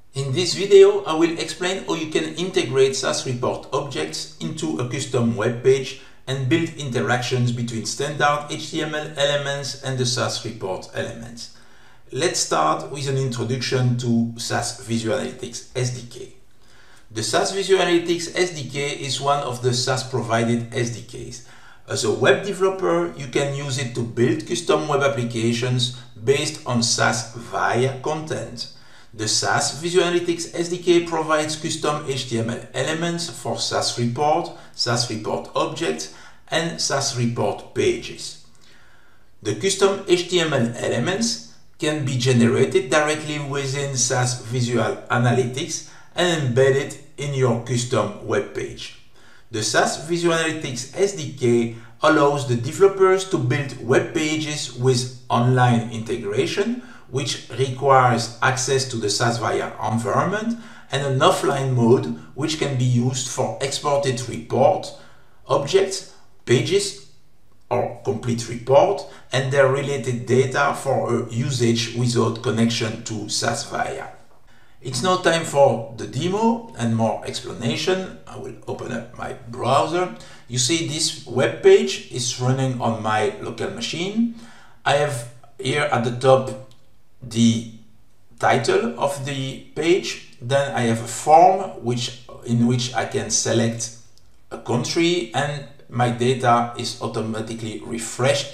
In this video, I will explain how you can integrate SAS report objects into a custom web page and build interactions between standard HTML elements and the SAS report elements. Let's start with an introduction to SAS Visual Analytics SDK. The SAS Visual Analytics SDK is one of the SAS provided SDKs. As a web developer, you can use it to build custom web applications based on SAS Viya content. The SAS Visual Analytics SDK provides custom HTML elements for SAS report objects, and SAS report pages. The custom HTML elements can be generated directly within SAS Visual Analytics and embedded in your custom web page. The SAS Visual Analytics SDK allows the developers to build web pages with online integration, which requires access to the SAS Viya environment, and an offline mode which can be used for exported report objects, pages, or complete report and their related data for usage without connection to SAS Viya. It's now time for the demo and more explanation. I will open up my browser. You see this web page is running on my local machine. I have here at the top the title of the page. Then I have a form in which I can select a country, and my data is automatically refreshed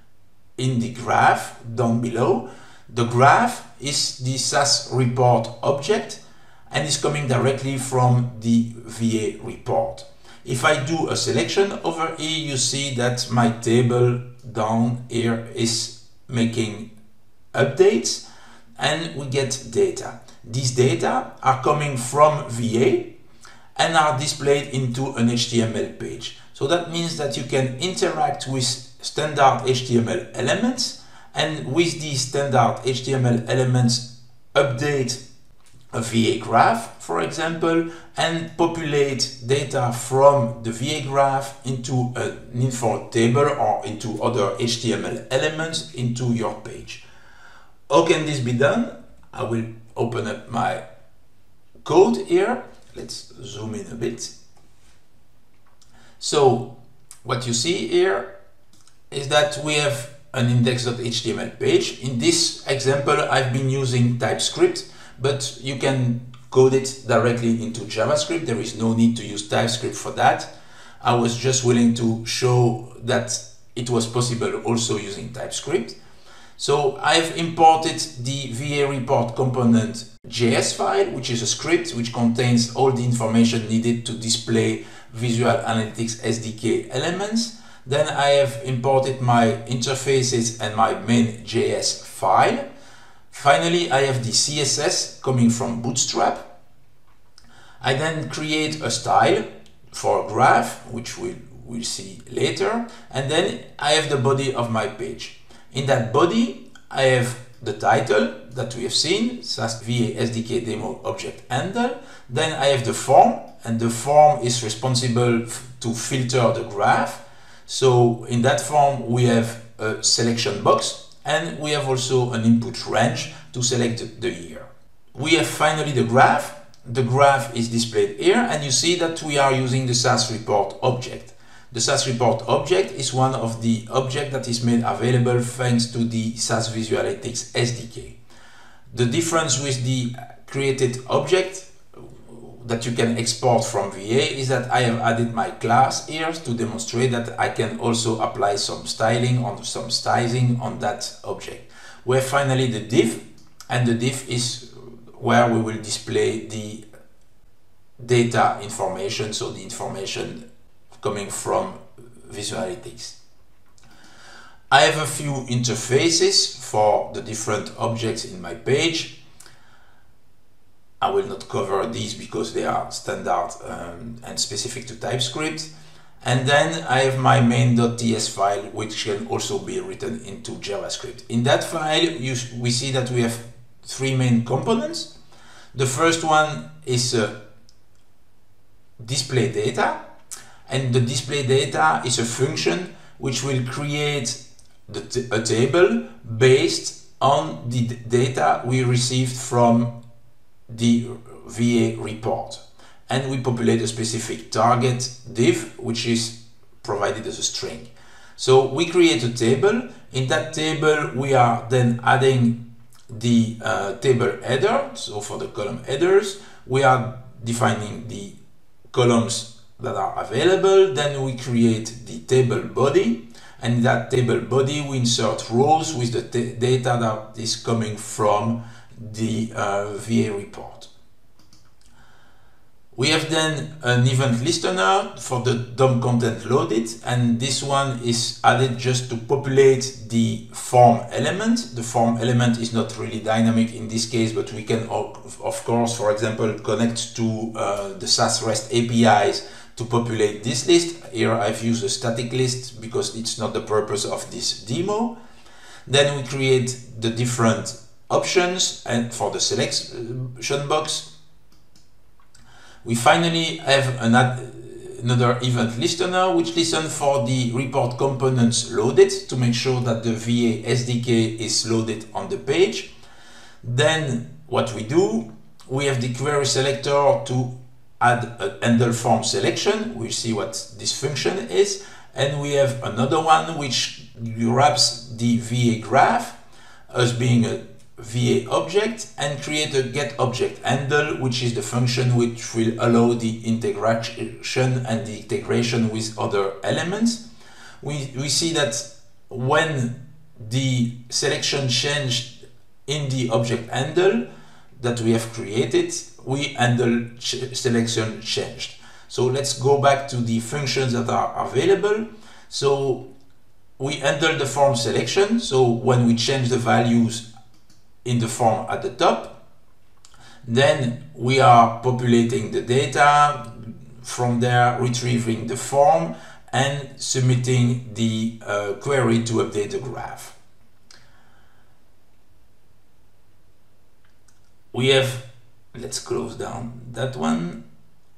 in the graph down below. The graph is the SAS report object and is coming directly from the VA report. If I do a selection over here, you see that my table down here is making updates and we get data. These data are coming from VA and are displayed into an HTML page. So that means that you can interact with standard HTML elements, and with these standard HTML elements update a VA graph, for example, and populate data from the VA graph into an info table or into other HTML elements into your page. How can this be done? I will open up my code here. Let's zoom in a bit. So what you see here is that we have an index.html page. In this example, I've been using TypeScript, but you can code it directly into JavaScript. There is no need to use TypeScript for that. I was just willing to show that it was possible also using TypeScript. So I've imported the VA report component JS file, which is a script which contains all the information needed to display Visual Analytics SDK elements. Then I have imported my interfaces and my main JS file. Finally, I have the CSS coming from Bootstrap. I then create a style for a graph, which we'll see later. And then I have the body of my page. In that body, I have the title that we have seen, SAS Viya SDK Demo Object Handle. Then I have the form, and the form is responsible to filter the graph. So in that form, we have a selection box, and we have also an input range to select the year. We have finally the graph. The graph is displayed here, and you see that we are using the SAS report object. The SAS report object is one of the objects that is made available thanks to the SAS Visual Analytics SDK. The difference with the created object that you can export from VA is that I have added my class here to demonstrate that I can also apply some styling or some sizing on that object. We have finally the div, and the div is where we will display the data information, so the information coming from Visual Analytics. I have a few interfaces for the different objects in my page. I will not cover these because they are standard and specific to TypeScript. And then I have my main.ts file, which can also be written into JavaScript. In that file, we see that we have three main components. The first one is display data. And the display data is a function which will create a table based on the data we received from the VA report. And we populate a specific target div, which is provided as a string. So we create a table. In that table, we are then adding the table header. So for the column headers, we are defining the columns that are available. Then we create the table body. And in that table body, we insert rows with the data that is coming from the VA report. We have then an event listener for the DOM content loaded, and this one is added just to populate the form element. The form element is not really dynamic in this case, but we can, of course, for example, connect to the SAS REST APIs to populate this list. Here I've used a static list because it's not the purpose of this demo. Then we create the different options and for the selection box. We finally have another event listener which listens for the report components loaded to make sure that the VA SDK is loaded on the page. Then what we do, we have the query selector to add a handle form selection. We'll see what this function is. And we have another one which grabs the VA graph as being a VA object and create a get object handle, which is the function which will allow the integration and the integration with other elements. We see that when the selection changed in the object handle that we have created, we handle selection changed. So let's go back to the functions that are available. So we handle the form selection. So when we change the values in the form at the top, then we are populating the data, from there retrieving the form and submitting the query to update the graph. We have, let's close down that one.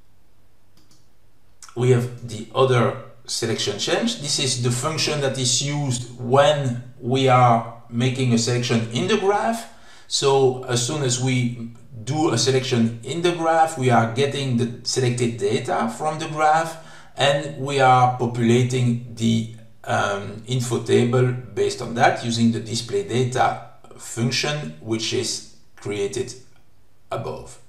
We have the other selection change. This is the function that is used when we are making a selection in the graph. So as soon as we do a selection in the graph, we are getting the selected data from the graph and we are populating the info table based on that using the display data function, which is created above.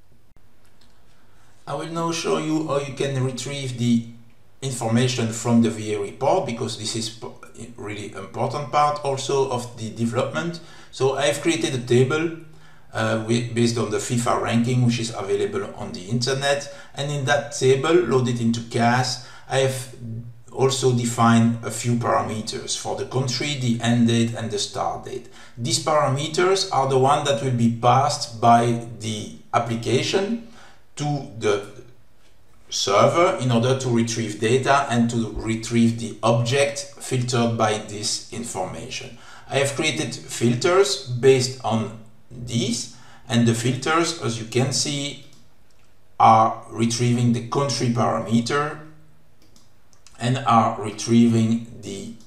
I will now show you how you can retrieve the information from the VA report, because this is really important part also of the development. So I've created a table based on the FIFA ranking, which is available on the internet, and in that table loaded into SAS, I have also defined a few parameters for the country, the end date and the start date. These parameters are the ones that will be passed by the application to the server in order to retrieve data and to retrieve the object filtered by this information. I have created filters based on these, and the filters, as you can see, are retrieving the country parameter and are retrieving the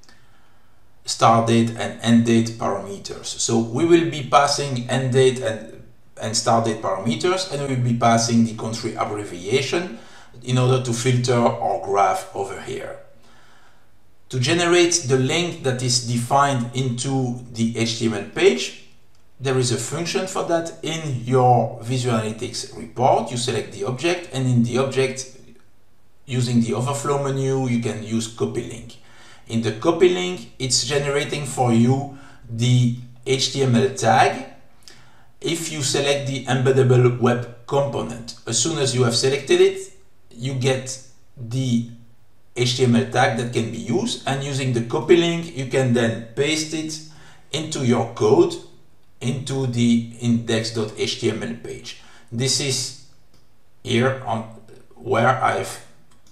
start date and end date parameters. So we will be passing end date and start date parameters, and we will be passing the country abbreviation in order to filter our graph over here. To generate the link that is defined into the HTML page, there is a function for that. In your Visual Analytics report, you select the object, and in the object, using the overflow menu, you can use copy link. In the copy link, it's generating for you the HTML tag. If you select the embeddable web component, as soon as you have selected it, you get the HTML tag that can be used, and using the copy link, you can then paste it into your code, into the index.html page. This is here on where I've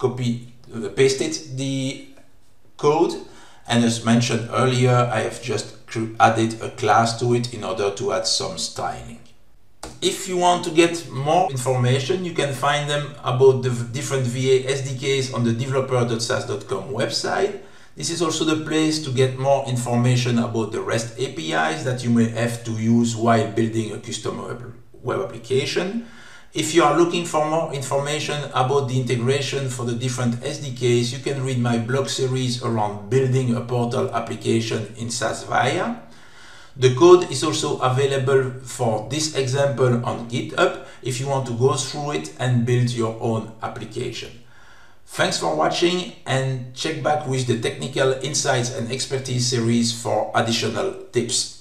pasted the code, and as mentioned earlier, I have just added a class to it in order to add some styling. If you want to get more information, you can find them about the different VA SDKs on the developer.sas.com website. This is also the place to get more information about the REST APIs that you may have to use while building a custom web application. If you are looking for more information about the integration for the different SDKs, you can read my blog series around building a portal application in SAS Viya. The code is also available for this example on GitHub if you want to go through it and build your own application. Thanks for watching, and check back with the Technical Insights and Expertise series for additional tips.